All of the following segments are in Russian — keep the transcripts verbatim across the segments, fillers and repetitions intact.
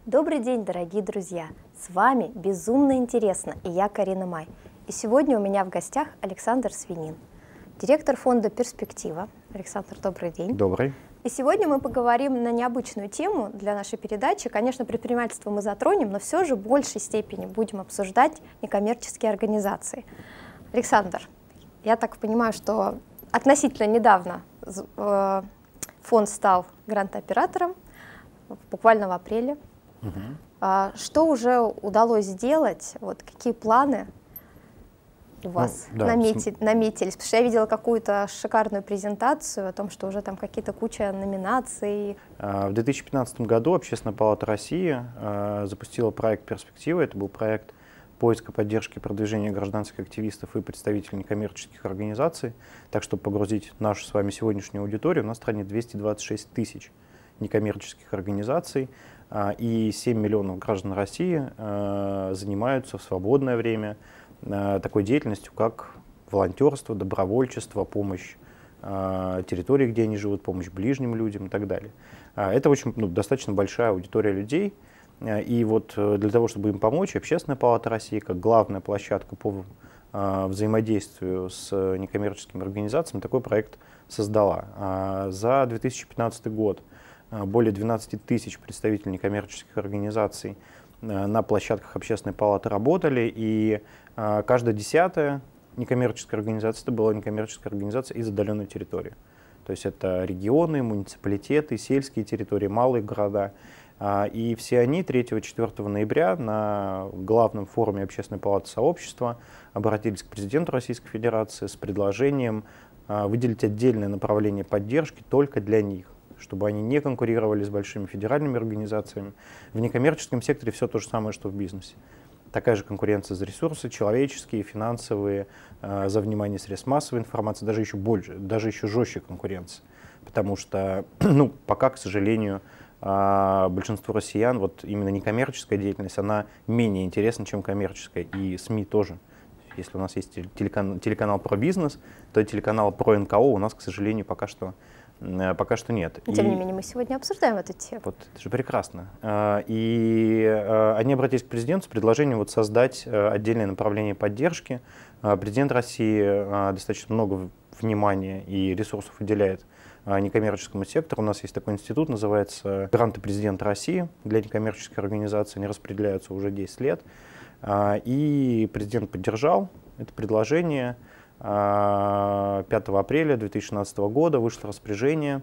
Добрый день, дорогие друзья! С вами «Безумно интересно» и я, Карина Май. И сегодня у меня в гостях Александр Свинин, директор фонда «Перспектива». Александр, добрый день. Добрый. И сегодня мы поговорим на необычную тему для нашей передачи. Конечно, предпринимательство мы затронем, но все же в большей степени будем обсуждать некоммерческие организации. Александр, я так понимаю, что относительно недавно фонд стал грантооператором, буквально в апреле. Угу. Что уже удалось сделать? Вот какие планы у вас ну, да, намети, наметились? Потому что я видела какую-то шикарную презентацию о том, что уже там какие-то куча номинаций. В две тысячи пятнадцатом году Общественная палата России запустила проект «Перспектива». Это был проект поиска, поддержки и продвижения гражданских активистов и представителей некоммерческих организаций. Так, чтобы погрузить нашу с вами сегодняшнюю аудиторию, у нас в стране двести двадцать шесть тысяч некоммерческих организаций, и семь миллионов граждан России занимаются в свободное время такой деятельностью, как волонтерство, добровольчество, помощь территории, где они живут, помощь ближним людям и так далее. Это очень, ну, достаточно большая аудитория людей. И вот для того, чтобы им помочь, Общественная палата России, как главная площадка по взаимодействию с некоммерческими организациями, такой проект создала. За две тысячи пятнадцатый год более двенадцати тысяч представителей некоммерческих организаций на площадках Общественной палаты работали, и каждая десятая некоммерческая организация, это была некоммерческая организация из отдаленной территории. То есть это регионы, муниципалитеты, сельские территории, малые города. И все они третьего-четвёртого ноября на главном форуме Общественной палаты сообщества обратились к президенту Российской Федерации с предложением выделить отдельное направление поддержки только для них, чтобы они не конкурировали с большими федеральными организациями. В некоммерческом секторе все то же самое, что в бизнесе. Такая же конкуренция за ресурсы, человеческие, финансовые, э, за внимание средств массовой информации, даже еще больше, даже еще жестче конкуренция. Потому что, ну, пока, к сожалению, э, большинству россиян вот именно некоммерческая деятельность, она менее интересна, чем коммерческая. И СМИ тоже. Если у нас есть телеканал, телеканал про бизнес, то телеканал про эн ка о у нас, к сожалению, пока что Пока что нет. Тем и, не менее, мы сегодня обсуждаем эту тему. Вот, это же прекрасно. И они обратились к президенту с предложением вот создать отдельное направление поддержки. Президент России достаточно много внимания и ресурсов уделяет некоммерческому сектору. У нас есть такой институт, называется «Гранты президента России» для некоммерческих организаций. Они распределяются уже десять лет. И президент поддержал это предложение. пятого апреля две тысячи шестнадцатого года вышло распоряжение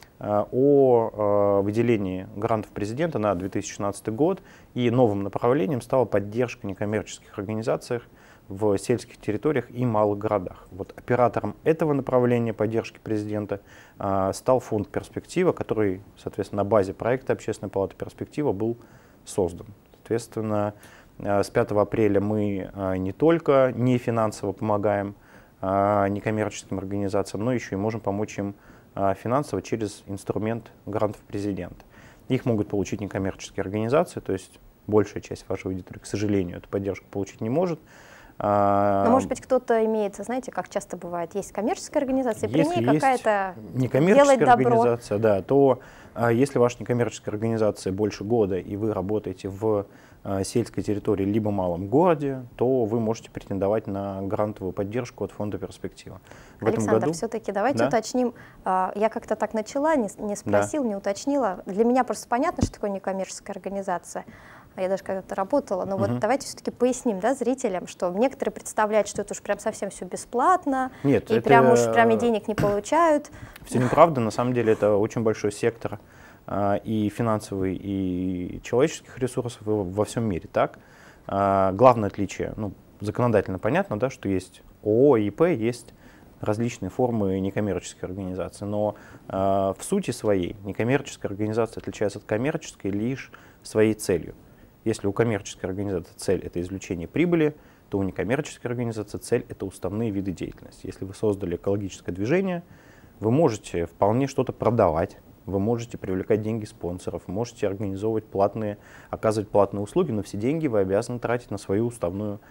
о выделении грантов президента на две тысячи шестнадцатый год, и новым направлением стала поддержка некоммерческих организаций в сельских территориях и малых городах. Вот оператором этого направления поддержки президента стал фонд «Перспектива», который, соответственно, на базе проекта Общественной палаты «Перспектива» был создан. Соответственно, с пятого апреля мы не только не финансово помогаем некоммерческим организациям, но еще и можем помочь им финансово через инструмент грантов президента. Их могут получить некоммерческие организации, то есть большая часть вашей аудитории, к сожалению, эту поддержку получить не может. Но, может быть, кто-то имеется, знаете, как часто бывает, есть коммерческая организация, при если ней какая-то некоммерческая делает добро. организация, да, то если ваша некоммерческая организация больше года, и вы работаете в сельской территории либо малом городе, то вы можете претендовать на грантовую поддержку от фонда «Перспектива». В Александр, этом году... все-таки давайте да? уточним. Я как-то так начала, не, не спросил, да. не уточнила. Для меня просто понятно, что такое некоммерческая организация. Я даже когда-то работала. Но угу. вот давайте все-таки поясним, да, зрителям, что некоторые представляют, что это уж прям совсем все бесплатно, Нет, и это... прям уж прям и денег не получают. Все неправда. На самом деле это очень большой сектор и финансовый, и человеческих ресурсов во всем мире. Так? Главное отличие, ну, законодательно понятно, да, что есть ООО, ИП, есть различные формы некоммерческой организации, но в сути своей некоммерческая организация отличается от коммерческой лишь своей целью. Если у коммерческой организации цель — это извлечение прибыли, то у некоммерческой организации цель — это уставные виды деятельности. Если вы создали экологическое движение, вы можете вполне что-то продавать, вы можете привлекать деньги спонсоров, можете организовывать платные, оказывать платные услуги, но все деньги вы обязаны тратить на свою уставную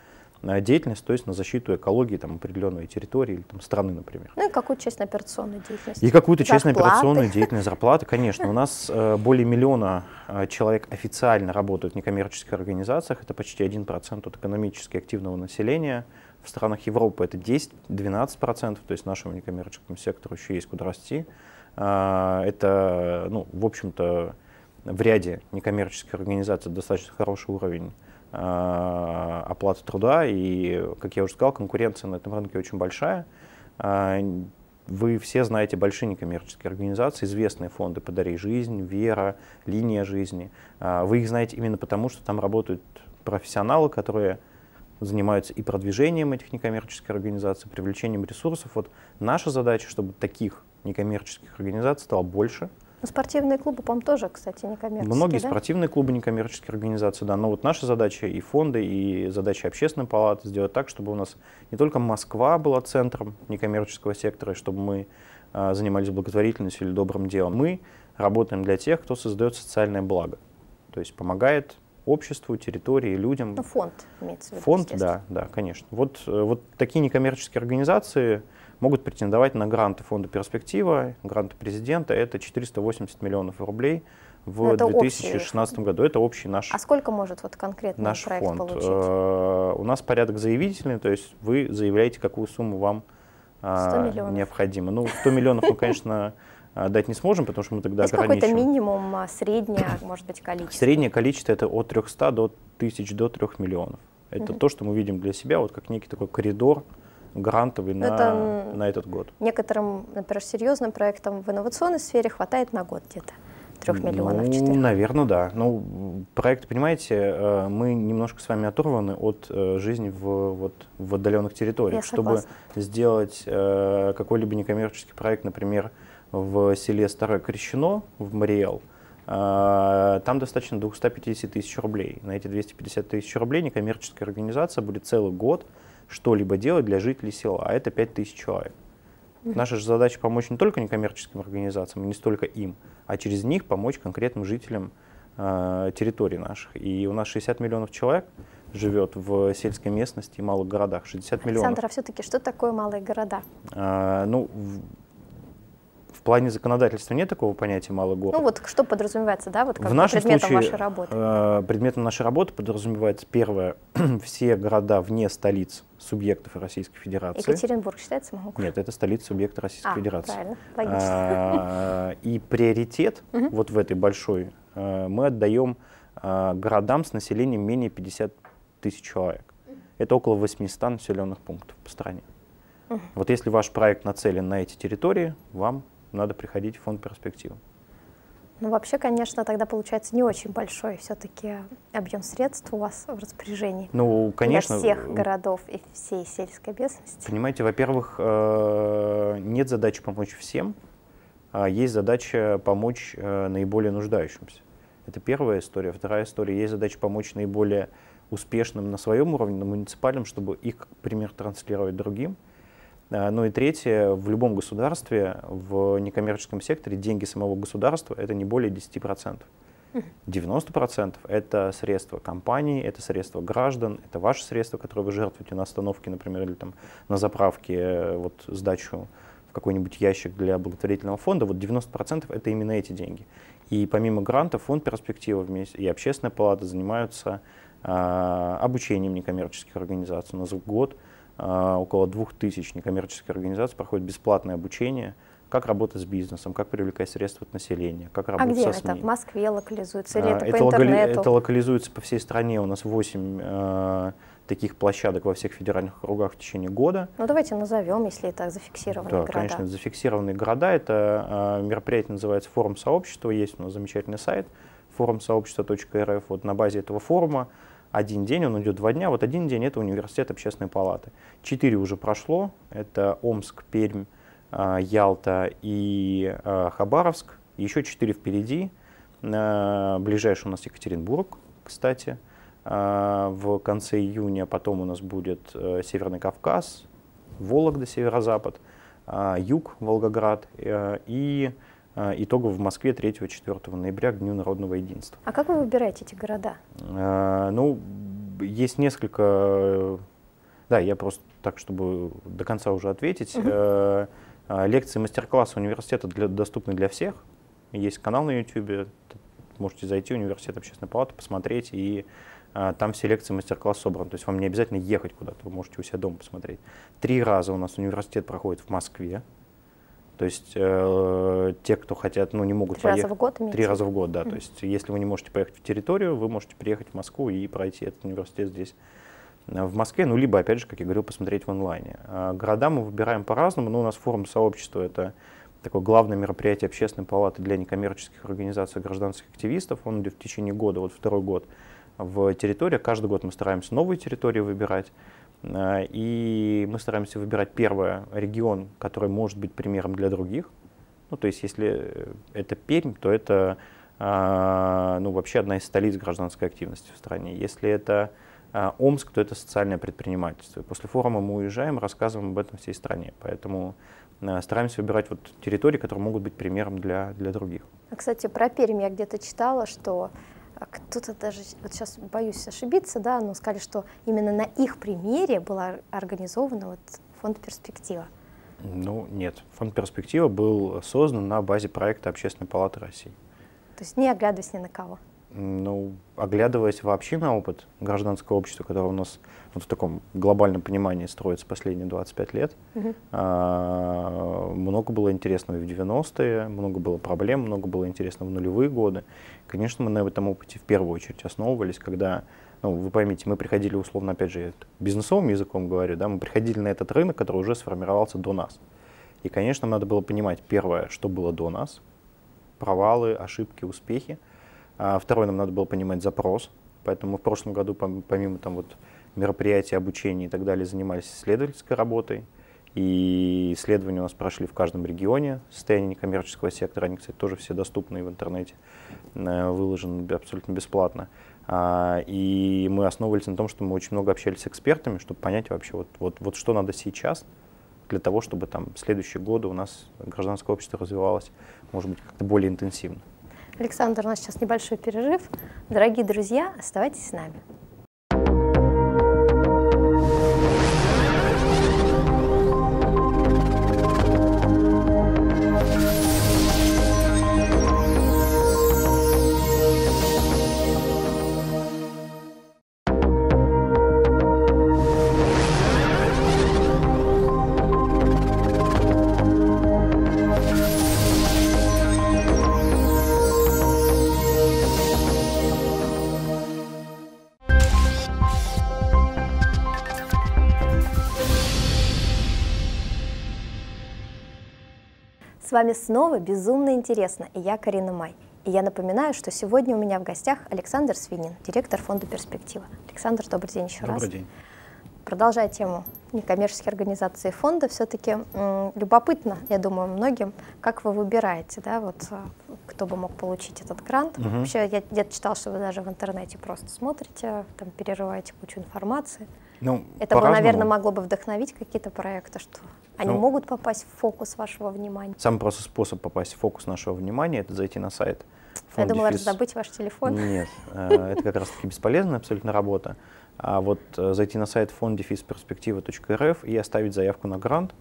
деятельность, то есть на защиту экологии там, определенной территории или там, страны, например. Ну и какую-то часть на операционной деятельности. И какую-то часть на Зарплаты. операционную деятельность, зарплаты, конечно. У нас э, более миллиона э, человек официально работают в некоммерческих организациях, это почти один процент от экономически активного населения. В странах Европы это десять-двенадцать процентов, то есть нашему некоммерческому сектору еще есть куда расти. Э, это, ну, в общем-то, в ряде некоммерческих организаций достаточно хороший уровень оплаты труда, и, как я уже сказал, конкуренция на этом рынке очень большая. Вы все знаете большие некоммерческие организации, известные фонды «Подари жизнь», «Вера», «Линия жизни». Вы их знаете именно потому, что там работают профессионалы, которые занимаются и продвижением этих некоммерческих организаций, привлечением ресурсов. Вот наша задача, чтобы таких некоммерческих организаций стало больше. Ну, спортивные клубы, по-моему, тоже, кстати, некоммерческие, Многие да? спортивные клубы некоммерческие организации, да. Но вот наша задача и фонды, и задача общественной палаты сделать так, чтобы у нас не только Москва была центром некоммерческого сектора, и чтобы мы а, занимались благотворительностью или добрым делом. Мы работаем для тех, кто создает социальное благо, то есть помогает обществу, территории, людям. Ну, фонд имеется в виду. Фонд, да, да, конечно. Вот, вот такие некоммерческие организации могут претендовать на гранты фонда «Перспектива», гранты президента. Это четыреста восемьдесят миллионов рублей в две тысячи шестнадцатом году. Это общий наш А сколько может вот конкретно наш проект фонд. получить? У нас порядок заявительный, то есть вы заявляете, какую сумму вам необходимо. Ну, сто миллионов мы, конечно, дать не сможем, потому что мы тогда Есть ограничим. какой-то минимум, среднее, может быть, количество? Среднее количество это от трёхсот до тысячи, до трёх миллионов. Это Угу. то, что мы видим для себя, вот как некий такой коридор грантовый на, это на этот год. Некоторым, например, серьезным проектам в инновационной сфере хватает на год где-то трех миллионов, ну, четырех. Наверное, да. Ну, проект, понимаете, мы немножко с вами оторваны от жизни в, вот, в отдаленных территориях. Я Чтобы согласна. сделать какой-либо некоммерческий проект, например, в селе Старое Крещено в Мариэл, там достаточно двести пятьдесят тысяч рублей. На эти двести пятьдесят тысяч рублей некоммерческая организация будет целый год что-либо делать для жителей села, а это пять тысяч человек. Mm-hmm. Наша же задача помочь не только некоммерческим организациям, не столько им, а через них помочь конкретным жителям э, территорий наших. И у нас шестьдесят миллионов человек живет в сельской местности и малых городах. шестьдесят миллионов. Александр, а все-таки что такое малые города? А, ну, в, в плане законодательства нет такого понятия «малый город». Ну вот что подразумевается, да, вот как в нашем предметом случае, вашей работы? Э, предметом нашей работы подразумевается первое, все города вне столиц субъектов Российской Федерации. Екатеринбург считается малым городом? Нет, это столица субъекта Российской а, Федерации. Правильно, логично. А, и приоритет вот в этой большой мы отдаем городам с населением менее пятидесяти тысяч человек. Это около восьмисот населенных пунктов по стране. Вот если ваш проект нацелен на эти территории, вам надо приходить в фонд «Перспектива». Ну, вообще, конечно, тогда получается не очень большой все-таки объем средств у вас в распоряжении. Ну, конечно. Для всех городов и всей сельской местности. Понимаете, во-первых, нет задачи помочь всем, а есть задача помочь наиболее нуждающимся. Это первая история. Вторая история. Есть задача помочь наиболее успешным на своем уровне, на муниципальном, чтобы их, как пример, транслировать другим. Ну и третье, в любом государстве, в некоммерческом секторе деньги самого государства — это не более десяти процентов. девяносто процентов — это средства компаний, это средства граждан, это ваши средства, которые вы жертвуете на остановке, например, или там на заправке, вот сдачу в какой-нибудь ящик для благотворительного фонда. Вот девяносто процентов — это именно эти деньги. И помимо грантов, фонд «Перспектива» вместе и общественная палата занимаются э, обучением некоммерческих организаций. У нас в год Uh, около двух тысяч некоммерческих организаций проходит бесплатное обучение, как работать с бизнесом, как привлекать средства от населения, как работать а где со СМИ. это? В Москве локализуется или uh, это, это по интернету? Это локализуется по всей стране. У нас восемь uh, таких площадок во всех федеральных округах в течение года. Ну давайте назовем, если это зафиксированные да, города. конечно, зафиксированные города. Это uh, мероприятие называется «Форум сообщества». Есть у нас замечательный сайт форум сообщества точка эр эф. Вот на базе этого форума один день, он идет два дня, вот один день — это университет общественной палаты. Четыре уже прошло, это Омск, Пермь, Ялта и Хабаровск. Еще четыре впереди. Ближайший у нас Екатеринбург, кстати, в конце июня. Потом у нас будет Северный Кавказ, Вологда, северо-запад, юг, Волгоград и итогово в Москве третьего-четвёртого ноября к Дню народного единства. А как вы выбираете эти города? А, ну, есть несколько Да, я просто так, чтобы до конца уже ответить. Угу. Э, лекции, мастер-классы университета для, доступны для всех. Есть канал на YouTube, можете зайти в университет общественной палаты, посмотреть, и э, там все лекции, мастер-класс собраны. То есть вам не обязательно ехать куда-то, вы можете у себя дома посмотреть. Три раза у нас университет проходит в Москве. То есть э, те, кто хотят, ну не могут Три поехать. раза в год имеете? Три раза в год, да. Mm-hmm. То есть если вы не можете поехать в территорию, вы можете приехать в Москву и пройти этот университет здесь, в Москве, ну, либо, опять же, как я говорил, посмотреть в онлайне. А города мы выбираем по-разному, но у нас форум сообщества — это такое главное мероприятие общественной палаты для некоммерческих организаций гражданских активистов. Он идет в течение года, вот второй год в территории. Каждый год мы стараемся новые территории выбирать. И мы стараемся выбирать, первое, регион, который может быть примером для других. Ну, то есть, если это Пермь, то это ну, вообще одна из столиц гражданской активности в стране. Если это Омск, то это социальное предпринимательство. И после форума мы уезжаем, рассказываем об этом всей стране. Поэтому стараемся выбирать вот территории, которые могут быть примером для, для других. Кстати, про Пермь я где-то читала, что кто-то даже, вот сейчас боюсь ошибиться, да, но сказали, что именно на их примере была организована вот фонд «Перспектива». Ну, нет. Фонд «Перспектива» был создан на базе проекта Общественной палаты России. То есть не оглядываясь ни на кого? Ну, оглядываясь вообще на опыт гражданского общества, которое у нас вот в таком глобальном понимании строится последние двадцать пять лет, uh-huh. а, много было интересного и в девяностые, много было проблем, много было интересного в нулевые годы. Конечно, мы на этом опыте в первую очередь основывались, когда, ну, вы поймите, мы приходили, условно, опять же, бизнесовым языком говорю, да, мы приходили на этот рынок, который уже сформировался до нас. И, конечно, надо было понимать, первое, что было до нас, провалы, ошибки, успехи. А второе, нам надо было понимать запрос, поэтому в прошлом году, помимо там, вот, мероприятий, обучения и так далее, занимались исследовательской работой. И исследования у нас прошли в каждом регионе, состояние некоммерческого сектора, они, кстати, тоже все доступны в интернете, выложены абсолютно бесплатно. И мы основывались на том, что мы очень много общались с экспертами, чтобы понять вообще, вот, вот, вот что надо сейчас для того, чтобы там, в следующие годы у нас гражданское общество развивалось, может быть, как-то более интенсивно. Александр, у нас сейчас небольшой перерыв. Дорогие друзья, оставайтесь с нами. С вами снова «Безумно интересно» и я, Карина Май. И я напоминаю, что сегодня у меня в гостях Александр Свинин, директор фонда «Перспектива». Александр, добрый день еще добрый раз. Добрый день. Продолжая тему некоммерческих организаций и фонда, все-таки любопытно, я думаю, многим, как вы выбираете, да, вот, кто бы мог получить этот грант. Угу. Вообще, я где-то читал, что вы даже в интернете просто смотрите, там, перерываете кучу информации. Ну, это бы, наверное, могло бы вдохновить какие-то проекты, что они ну, могут попасть в фокус вашего внимания. Самый простой способ попасть в фокус нашего внимания — это зайти на сайт. Я думала, раздобыть ваш телефон. Нет, это как раз-таки бесполезная абсолютно работа. А вот зайти на сайт фонд перспектива точка эр эф и оставить заявку на грант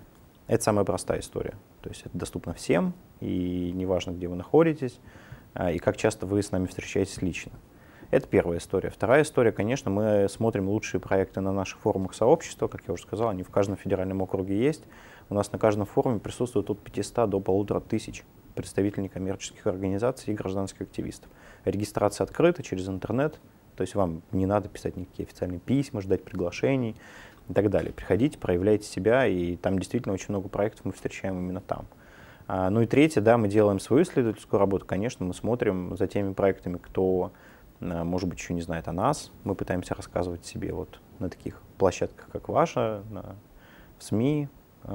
— это самая простая история. То есть это доступно всем, и неважно, где вы находитесь, и как часто вы с нами встречаетесь лично. Это первая история. Вторая история, конечно, мы смотрим лучшие проекты на наших форумах сообщества. Как я уже сказал, они в каждом федеральном округе есть. У нас на каждом форуме присутствует от пятисот до полутора тысяч представителей некоммерческих организаций и гражданских активистов. Регистрация открыта через интернет, то есть вам не надо писать никакие официальные письма, ждать приглашений и так далее. Приходите, проявляйте себя, и там действительно очень много проектов мы встречаем именно там. А, ну и третье, да, мы делаем свою исследовательскую работу. Конечно, мы смотрим за теми проектами, кто, может быть, еще не знает о нас. Мы пытаемся рассказывать себе вот на таких площадках, как ваша, на, в СМИ,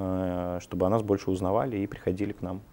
чтобы о нас больше узнавали и приходили к нам.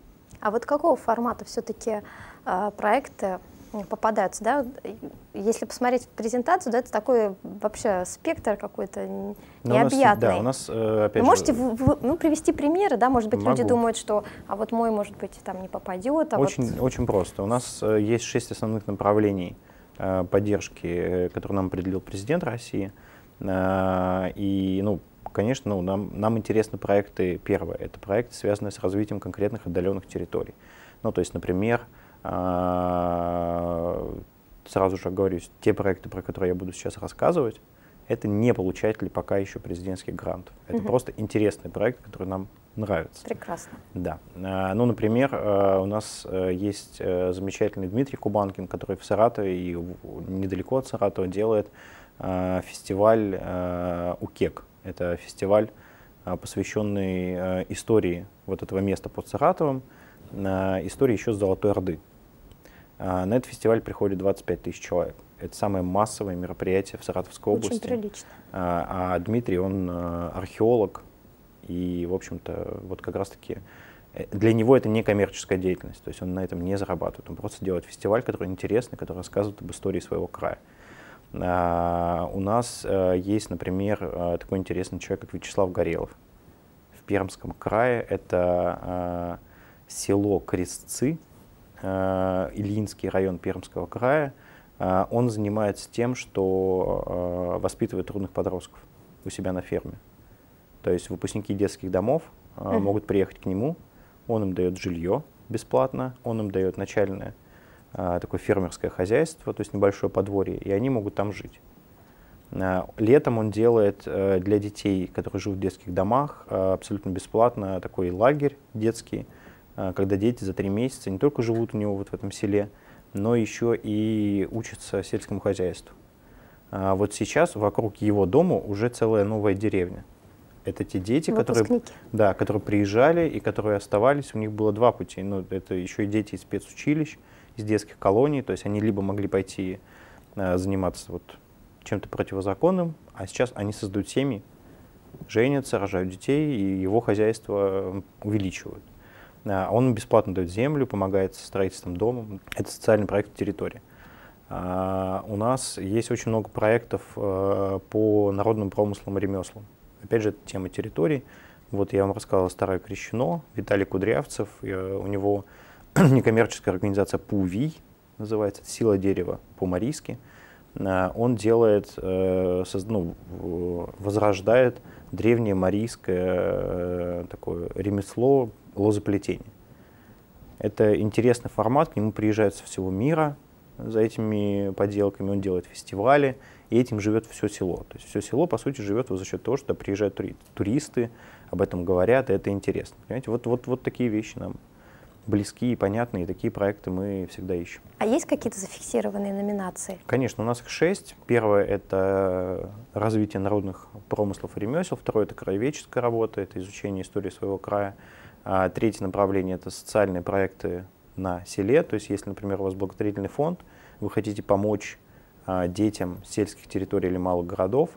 А вот какого формата все-таки э, проекты попадаются, да? Если посмотреть презентацию, да, это такой вообще спектр какой-то необъятный. Да, у нас, опять вы же, можете в, в, ну, привести примеры, да? Может быть, могу. Люди думают, что а вот мой, может быть, там не попадет. А очень, вот... очень просто. У нас есть шесть основных направлений поддержки, которые нам определил президент России. И, ну, конечно, ну, нам, нам интересны проекты, первое, это проекты, связанные с развитием конкретных отдаленных территорий. Ну, то есть, например, сразу же оговорюсь, те проекты, про которые я буду сейчас рассказывать, это не получатели пока еще президентских грантов. Это угу. просто интересный проект, который нам нравится. Прекрасно. Да. Ну, например, у нас есть замечательный Дмитрий Кубанкин, который в Саратове и недалеко от Саратова делает фестиваль УКЕК. Это фестиваль, посвященный истории вот этого места под Саратовом, истории еще с Золотой Орды. На этот фестиваль приходит двадцать пять тысяч человек. Это самое массовое мероприятие в Саратовской области. Очень прилично. А, а Дмитрий, он археолог, и, в общем-то, вот как раз-таки для него это не коммерческая деятельность, то есть он на этом не зарабатывает. Он просто делает фестиваль, который интересный, который рассказывает об истории своего края. А, у нас а, есть, например, а, такой интересный человек, как Вячеслав Горелов. В Пермском крае это а, село Крестцы, а, Ильинский район Пермского края. А, он занимается тем, что а, воспитывает трудных подростков у себя на ферме. То есть выпускники детских домов а, mm-hmm. могут приехать к нему, он им дает жилье бесплатно, он им дает начальное а, такое фермерское хозяйство, то есть небольшое подворье, и они могут там жить. А, летом он делает а, для детей, которые живут в детских домах, а, абсолютно бесплатно такой лагерь детский, а, когда дети за три месяца не только живут у него вот в этом селе, но еще и учатся сельскому хозяйству. А, вот сейчас вокруг его дома уже целая новая деревня. Это те дети, которые, да, которые приезжали и которые оставались. У них было два пути. Ну, это еще и дети из спецучилищ, из детских колоний. То есть они либо могли пойти а, заниматься вот чем-то противозаконным, а сейчас они создают семьи, женятся, рожают детей, и его хозяйство увеличивают. А, он бесплатно дает землю, помогает со строительством дома. Это социальный проект территории. А, у нас есть очень много проектов а, по народным промыслам и ремеслам. Опять же, это тема территорий. Вот я вам рассказал Старое Крещено, Виталий Кудрявцев, у него некоммерческая организация ПУВИ, называется, «Сила дерева» по-марийски. Он делает, ну, возрождает древнее марийское такое ремесло лозоплетения. Это интересный формат, к нему приезжают со всего мира за этими поделками, он делает фестивали, и этим живет все село. То есть все село, по сути, живет за счет того, что приезжают туристы, об этом говорят, и это интересно. Понимаете? Вот, вот, вот такие вещи нам близки и понятны, и такие проекты мы всегда ищем. А есть какие-то зафиксированные номинации? Конечно, у нас их шесть. Первое — это развитие народных промыслов и ремесел. Второе — это краеведческая работа, это изучение истории своего края. А третье направление — это социальные проекты на селе. То есть если, например, у вас благотворительный фонд, вы хотите помочь а, детям сельских территорий или малых городов,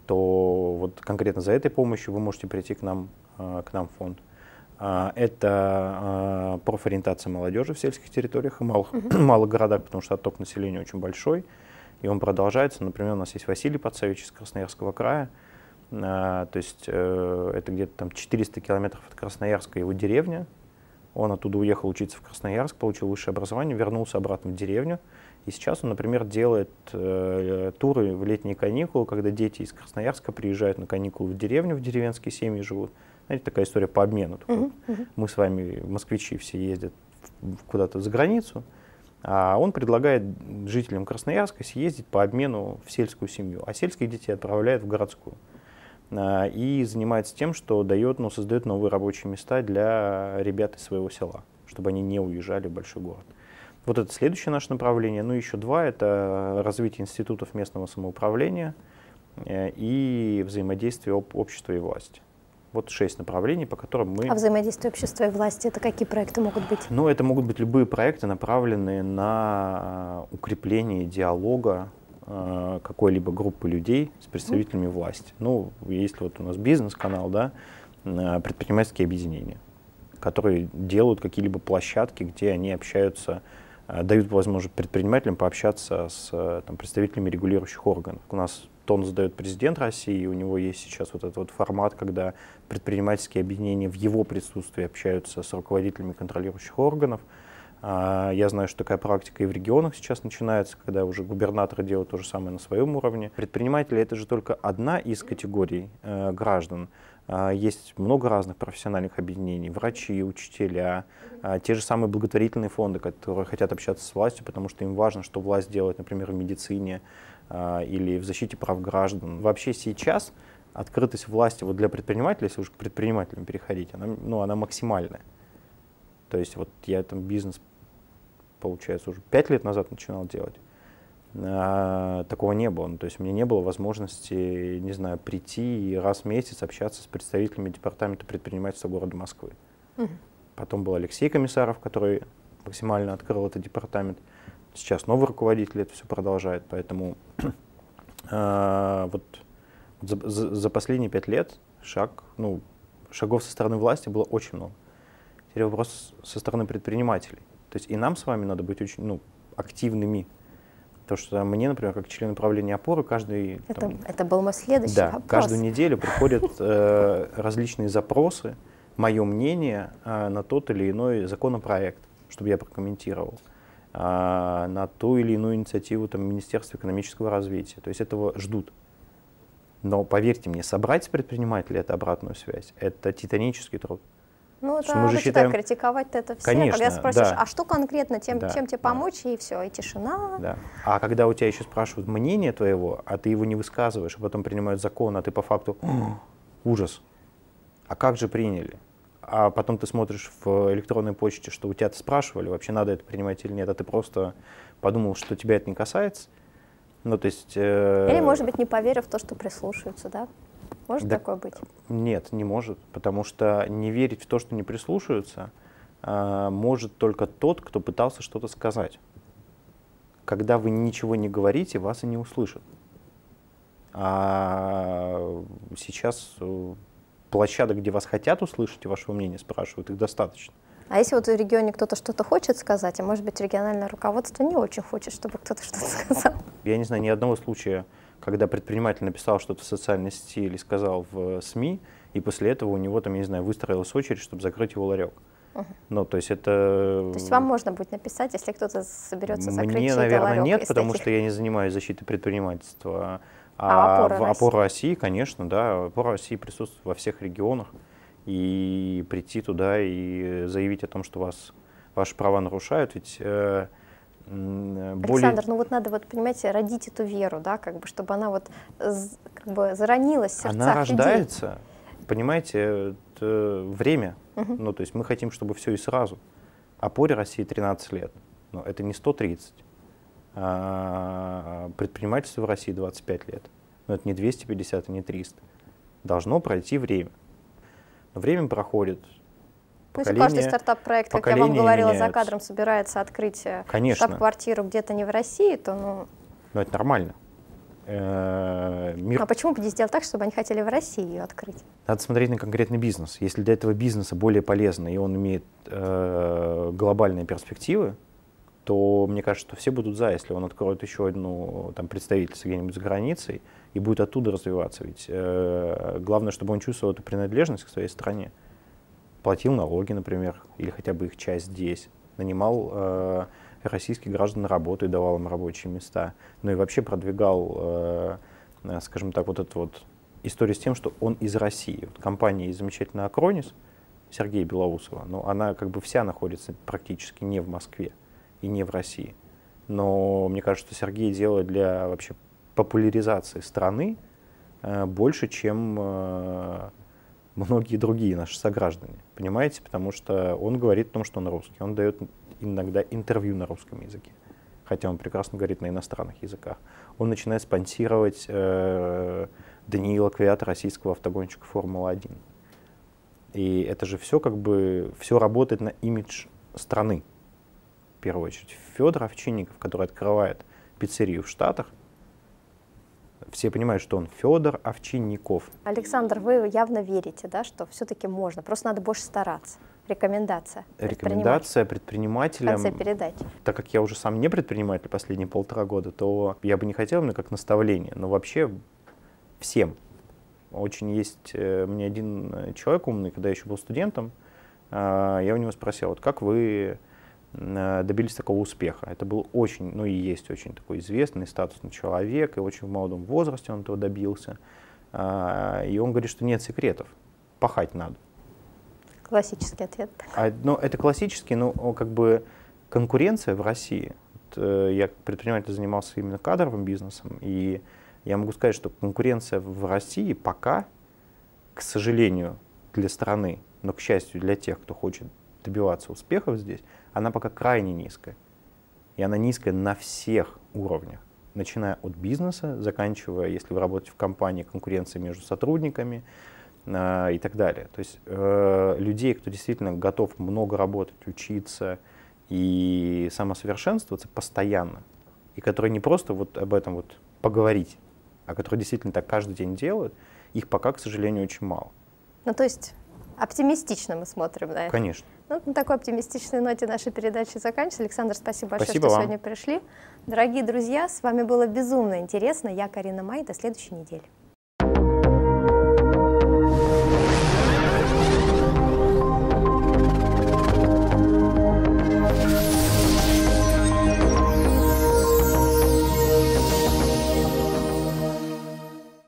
то вот конкретно за этой помощью вы можете прийти к нам, а, к нам в фонд. А, это а, профориентация молодежи в сельских территориях и малых, uh-huh. малых городах, потому что отток населения очень большой, и он продолжается. Например, у нас есть Василий Пацевич из Красноярского края. А, то есть э, это где-то там четыреста километров от Красноярска, его деревня. Он оттуда уехал учиться в Красноярск, получил высшее образование, вернулся обратно в деревню. И сейчас он, например, делает э, туры в летние каникулы, когда дети из Красноярска приезжают на каникулы в деревню, в деревенские семьи живут. Знаете, такая история по обмену. Uh-huh, uh-huh. Мы с вами, москвичи, все ездят куда-то за границу, а он предлагает жителям Красноярска съездить по обмену в сельскую семью, а сельских детей отправляет в городскую. И занимается тем, что дает, ну, создает новые рабочие места для ребят из своего села, чтобы они не уезжали в большой город. Вот это следующее наше направление. Ну, еще два — это развитие институтов местного самоуправления и взаимодействие общества и власти. Вот шесть направлений, по которым мы... А взаимодействие общества и власти — это какие проекты могут быть? Ну, это могут быть любые проекты, направленные на укрепление диалога какой-либо группы людей с представителями власти. Ну, если вот у нас бизнес-канал, да, предпринимательские объединения, которые делают какие-либо площадки, где они общаются, дают возможность предпринимателям пообщаться с там, представителями регулирующих органов. У нас тон задает президент России, и у него есть сейчас вот этот вот формат, когда предпринимательские объединения в его присутствии общаются с руководителями контролирующих органов. Я знаю, что такая практика и в регионах сейчас начинается, когда уже губернаторы делают то же самое на своем уровне. Предприниматели — это же только одна из категорий э, граждан. Есть много разных профессиональных объединений, врачи, учителя, те же самые благотворительные фонды, которые хотят общаться с властью, потому что им важно, что власть делает, например, в медицине или в защите прав граждан. Вообще сейчас открытость власти вот для предпринимателей, если уж к предпринимателям переходить, она, ну, она максимальная. То есть вот я там бизнес, получается, уже пять лет назад начинал делать. А, такого не было. Ну, то есть у меня не было возможности, не знаю, прийти и раз в месяц общаться с представителями департамента предпринимательства города Москвы. Угу. Потом был Алексей Комиссаров, который максимально открыл этот департамент. Сейчас новый руководитель это все продолжает. Поэтому а, вот за, за, за последние пять лет шаг, ну, шагов со стороны власти было очень много. Теперь вопрос со стороны предпринимателей. То есть и нам с вами надо быть очень, ну, активными. Потому что мне, например, как член управления «Опоры», каждый... Это, там, это был мой следующий да, вопрос. каждую неделю приходят э, различные запросы, мое мнение э, на тот или иной законопроект, чтобы я прокомментировал, э, на ту или иную инициативу там, Министерства экономического развития. То есть этого ждут. Но поверьте мне, собрать с предпринимателя эту обратную связь — это титанический труд. Ну, это обычно считаем... так, критиковать-то это все. Конечно, когда спросишь, да. а что конкретно, тем, да, чем тебе да. помочь, и все, и тишина. Да. А когда у тебя еще спрашивают мнение твоего, а ты его не высказываешь, а потом принимают закон, а ты по факту ужас. А как же приняли? А потом ты смотришь в электронной почте, что у тебя-то спрашивали, вообще надо это принимать или нет, а ты просто подумал, что тебя это не касается. Ну, то есть, э... Или, может быть, не поверив в то, что прислушаются, да? Может да, такое быть? Нет, не может, потому что не верить в то, что не прислушаются, э, может только тот, кто пытался что-то сказать. Когда вы ничего не говорите, вас и не услышат. А сейчас площадок, где вас хотят услышать и вашего мнения спрашивают, их достаточно. А если вот в регионе кто-то что-то хочет сказать, а может быть региональное руководство не очень хочет, чтобы кто-то что-то сказал? Я не знаю ни одного случая, когда предприниматель написал что-то в социальной сети или сказал в СМИ, и после этого у него, там, я не знаю, выстроилась очередь, чтобы закрыть его ларек. Uh-huh. Ну, то есть это... То есть вам можно будет написать, если кто-то соберется закрыть Мне, чей-то наверное, ларек нет, потому таких... что я не занимаюсь защитой предпринимательства. А, а опора в «Опора России», конечно, да, «Опора России» присутствует во всех регионах. И прийти туда и заявить о том, что вас, ваши права нарушают, ведь... Э, Александр, более... ну вот надо, вот, понимаете, родить эту веру, да, как бы, чтобы она вот как бы заронилась в сердцах людей. Она рождается, понимаете, это время. Угу. Ну, то есть мы хотим, чтобы все и сразу. «Опоре России» тринадцать лет, но это не сто тридцать. А предпринимательство в России двадцать пять лет, но это не двести пятьдесят и не триста. Должно пройти время. Но время проходит. Ну, если каждый стартап-проект, как я вам говорила, меняются. За кадром собирается открыть штаб-квартиру где-то не в России, то ну... Ну, это нормально. Э-э- мир... А почему бы не сделать так, чтобы они хотели в России ее открыть? Надо смотреть на конкретный бизнес. Если для этого бизнеса более полезно, и он имеет э- глобальные перспективы, то мне кажется, что все будут за, если он откроет еще одну там, представительство где-нибудь за границей и будет оттуда развиваться. Ведь э- главное, чтобы он чувствовал эту принадлежность к своей стране. Платил налоги, например, или хотя бы их часть здесь, нанимал э, российских граждан на работу и давал им рабочие места, ну и вообще продвигал, э, скажем так, вот эту вот историю с тем, что он из России. Вот компания замечательная «Акронис» Сергея Белоусова, но она как бы вся находится практически не в Москве и не в России. Но мне кажется, что Сергей делает для вообще популяризации страны э, больше, чем... Э, многие другие наши сограждане, понимаете? Потому что он говорит о том, что он русский. Он дает иногда интервью на русском языке, хотя он прекрасно говорит на иностранных языках. Он начинает спонсировать э, Даниила Квиата, российского автогонщика Формулы один. И это же все как бы, все работает на имидж страны. В первую очередь Федор Овчинников, который открывает пиццерию в Штатах, все понимают, что он Федор Овчинников. Александр, вы явно верите, да, что все-таки можно, просто надо больше стараться. Рекомендация. Рекомендация предпринимателям. В конце передачи. Так как я уже сам не предприниматель последние полтора года, то я бы не хотел именно как наставление, но вообще всем. Очень есть э, мне один человек умный, когда я еще был студентом, э, я у него спросил, вот как вы добились такого успеха. Это был очень, ну и есть очень такой известный, статусный человек, и очень в молодом возрасте он этого добился. И он говорит, что нет секретов, пахать надо. Классический ответ. А, ну, это классический, но как бы конкуренция в России. Вот, я как предприниматель занимался именно кадровым бизнесом, и я могу сказать, что конкуренция в России пока, к сожалению, для страны, но, к счастью, для тех, кто хочет добиваться успехов здесь, она пока крайне низкая. И она низкая на всех уровнях, начиная от бизнеса, заканчивая, если вы работаете в компании, конкуренцией между сотрудниками э, и так далее. То есть э, людей, кто действительно готов много работать, учиться и самосовершенствоваться постоянно, и которые не просто вот об этом вот поговорить, а которые действительно так каждый день делают, их пока, к сожалению, очень мало. Ну, то есть оптимистично мы смотрим на это. Конечно. Ну, на такой оптимистичной ноте нашей передачи заканчивается. Александр, спасибо большое, Спасибо что вам. сегодня пришли. Дорогие друзья, с вами было безумно интересно. Я Карина Май. До следующей недели.